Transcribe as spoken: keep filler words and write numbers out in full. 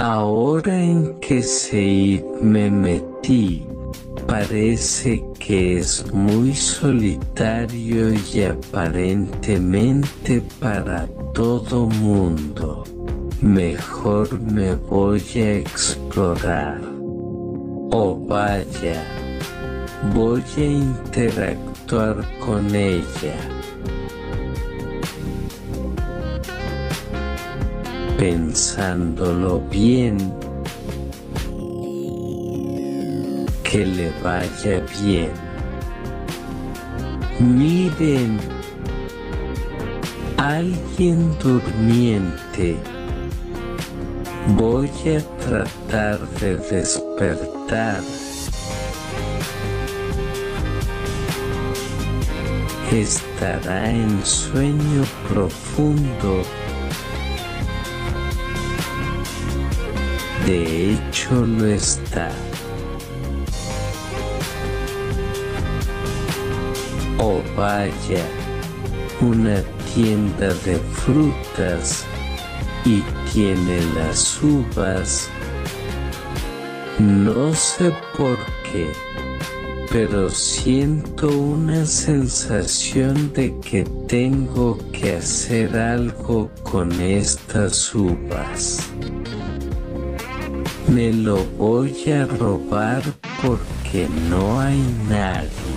Ahora en qué seid me metí, parece que es muy solitario y aparentemente para todo mundo. Mejor me voy a explorar. Oh vaya, voy a interactuar con ella. Pensándolo bien, que le vaya bien. Miren, alguien durmiente. Voy a tratar de despertar. Estará en sueño profundo. De hecho lo está. Oh vaya, una tienda de frutas y tiene las uvas. No sé por qué, pero siento una sensación de que tengo que hacer algo con estas uvas. Me lo voy a robar porque no hay nadie.